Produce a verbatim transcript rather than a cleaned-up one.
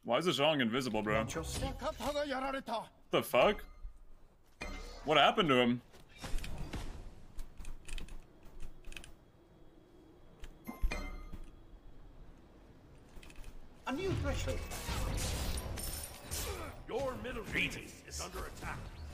Why is Zhang invisible, bro? What the fuck? What happened to him? A new threshold. Your middle region is under attack.